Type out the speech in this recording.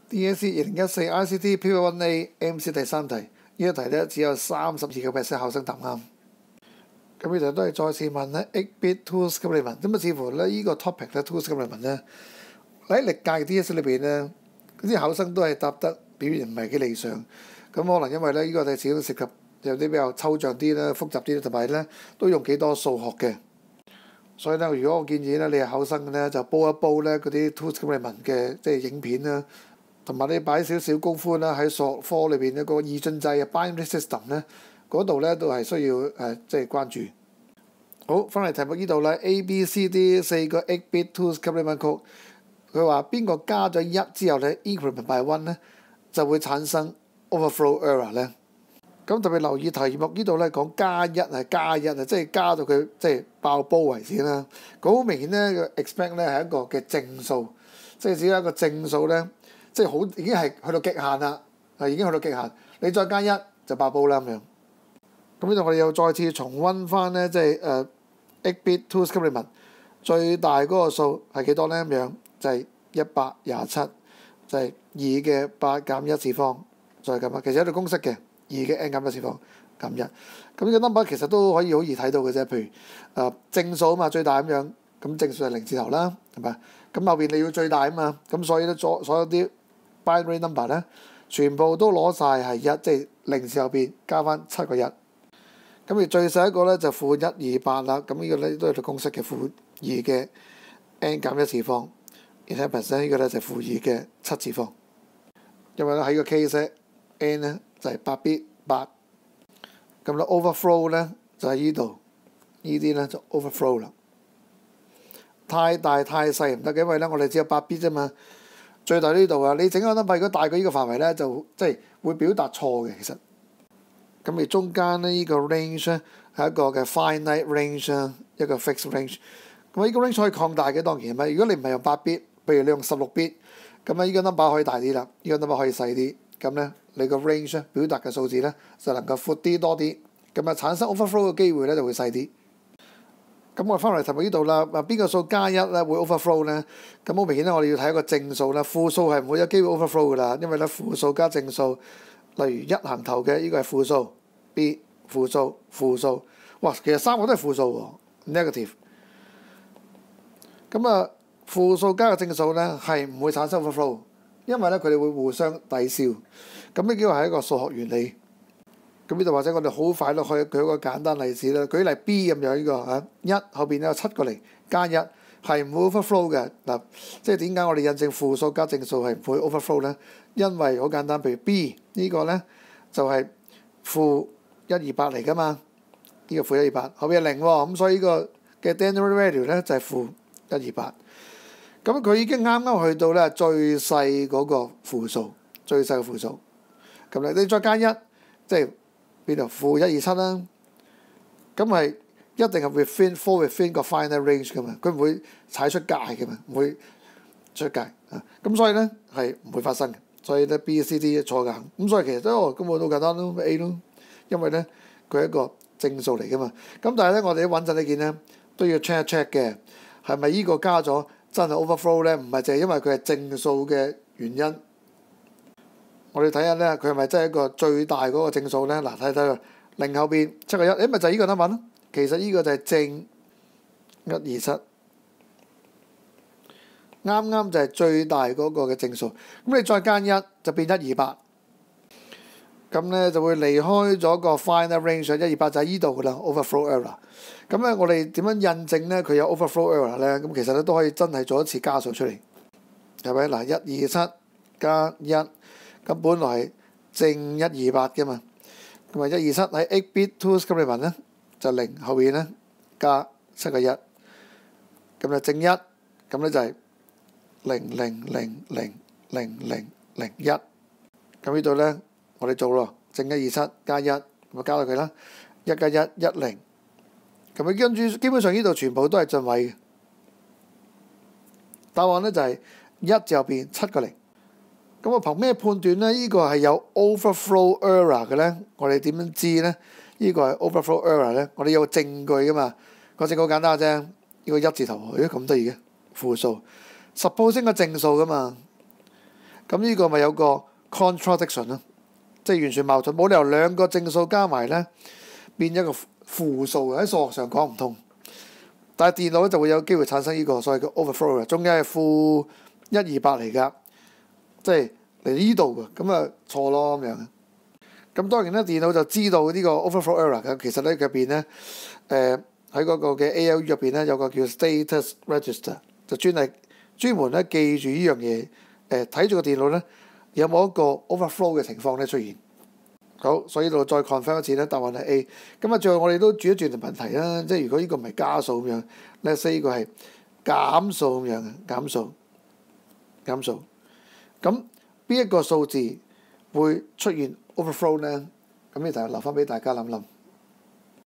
DSE 2014 ICT Paper 1A MC 第3題，呢一題咧只有32%考生答啱。咁呢題都係再次問咧 8-bit tools 咁嚟問，咁啊似乎咧呢個 topic 咧 tools 咁嚟問咧喺歷屆 DSE 裏邊咧，啲考生都係答得表現唔係幾理想。咁可能因為咧呢個題始終涉及有啲比較抽象啲啦、複雜啲，同埋咧都用幾多數學嘅。所以咧，如果我建議咧，你係考生嘅咧，就煲一煲咧嗰啲 tools 咁嚟問嘅即係影片啦，同埋你擺少少功夫啦喺數學科裏邊一個二進制嘅 binary system 咧，嗰度咧都係需要即係關注。好，翻嚟題目呢度咧 ，A、B、C、D 4個 8-bit tools 咁嚟問曲，佢話邊個加咗1之後咧 increment by 1咧就會產生 overflow error 咧？咁特別留意題目呢度咧講加1係加1啊，即係加到佢即係爆煲為止啦。佢好明顯咧，個 expect 咧係一個嘅正數，即係只有一個正數咧，即係好已經係去到極限啦，已經去到極限。你再加1就爆煲啦咁樣。咁呢度我哋又再次重溫翻咧，即係8-bit tools 咁嚟問最大嗰個數係幾多咧？咁樣就係127，就係2嘅8減1次方，就係咁啊。其實有條公式嘅。2嘅 n 減1次方減1，咁呢個 number 其實都可以好易睇到嘅啫。譬如正數啊嘛，最大咁樣，咁正數係0字頭啦，係咪？咁後邊你要最大啊嘛，咁所以咧所有啲 binary number 咧，全部都攞晒係1，即係0字後邊加翻7個1。咁而最細一個咧就-128啦，咁呢個咧都係條公式嘅-2嘅 n 減1次方 ，1% 呢個咧就-2嘅7次方。因為咧喺個 case n 咧。就係8-bit 8，咁咧 overflow 咧就喺呢度，呢啲咧就 overflow 啦。太大太細唔得嘅，因為咧我哋只有8-bit 啫嘛。最大呢度啊，你整個 number 如果大過呢個範圍咧，就即係會表達錯嘅其實。咁而中間咧呢個 range 咧係一個嘅 finite range 啦，一個 fixed range。咁呢個 range 可以擴大嘅當然係咪？如果你唔係用8-bit，譬如你用16-bit，咁咧呢個 number 可以大啲啦，呢個 number 可以細啲，咁咧。你個 range 表達嘅數字咧就能夠闊啲多啲，咁啊產生 overflow 嘅機會咧就會細啲。咁我翻嚟題目呢度啦，邊個數加1咧會 overflow 咧？咁好明顯咧，我哋要睇一個正數啦，負數係唔會有機會 overflow 噶啦，因為咧負數加正數，例如1行頭嘅呢個係負數 ，B 負數負數，哇，其實3個都係負數喎 ，negative。咁啊，負數加個正數咧係唔會產生 overflow。因為咧佢哋會互相抵消，咁呢幾個係一個數學原理。咁呢度或者我哋好快都可以舉一個簡單例子啦。舉例 B 咁樣呢個1後邊有7個0加1係唔會 overflow 嘅嗱。即係點解我哋印證負數加正數係唔會 overflow 咧？因為好簡單，譬如 B 呢個咧就係-128嚟噶嘛，呢個-128後邊係0喎，咁所以呢個嘅 Dennard value 咧就係-128。咁佢已經啱啱去到咧最細嗰個負數，最細嘅負數。咁你再加1，即係邊度-127啦。咁係一定係 fall within 個 finite range 噶嘛，佢唔會踩出界嘅嘛，唔會出界啊。咁所以咧係唔會發生嘅。所以咧 B、C、D 錯㗎。咁所以其實都根本都簡單咯 ，A 咯，因為咧佢係一個正數嚟噶嘛。咁但係咧我哋穩陣呢件咧都要 check 一 check 嘅，係咪依個加咗？真係 overflow 咧，唔係淨係因為佢係正數嘅原因。我哋睇下咧，佢係咪真係一個最大嗰個正數咧？嗱，睇睇0後邊7個1，咪就係呢個 number 咯。其實呢個就係正127，啱啱就係最大嗰個嘅正數。咁你再加1就變128，咁咧就會離開咗個 finite range 128就喺呢度噶啦 overflow error。咁咧，我哋點樣印證咧佢有 overflow error 咧？咁其實咧都可以真係做一次加數出嚟，係咪？嗱，127加1，咁本來係正128嘅嘛，咁啊127喺 8-bit tools 咁嚟問咧，就0後邊咧加7個1，咁就正1，咁咧就係000000001。咁呢度咧我哋做咯，正127加1，咁加到佢啦，1加1 10。咁佢跟住基本上呢度全部都係進位嘅，答案咧就係1字後邊7個0。咁我憑咩判斷咧？呢個係有 overflow error 嘅咧？我哋點樣知咧？呢個係 overflow error 咧？我哋有個證據噶嘛？個證據好簡單啫，呢個1字頭，咦咁得意嘅負數，suppose 應該正數噶嘛？ 咁呢個咪有個 contradiction 咯，即係完全矛盾，冇理由兩個正數加埋咧變一個負數嘅，喺數學上講唔通。但係電腦咧就會有機會產生呢個所謂嘅 overflow 嘅，中間係-128嚟㗎，即係嚟呢度㗎，咁啊錯咯咁樣。咁當然咧，電腦就知道呢個 overflow error 嘅，其實咧入邊咧喺嗰個嘅 ALU 入邊咧有個叫 status register， 就專門咧記住呢樣嘢，睇住個電腦咧有冇一個 overflow 嘅情況咧出現。好，所以呢度再 confirm 一次咧，答案係 A。咁啊，最後我哋都轉一轉條問題啦，即係如果呢個唔係加數咁樣，let's say 呢個係減數咁樣嘅，減數。咁邊一個數字會出現 overflow 咧？咁呢就留翻俾大家諗諗。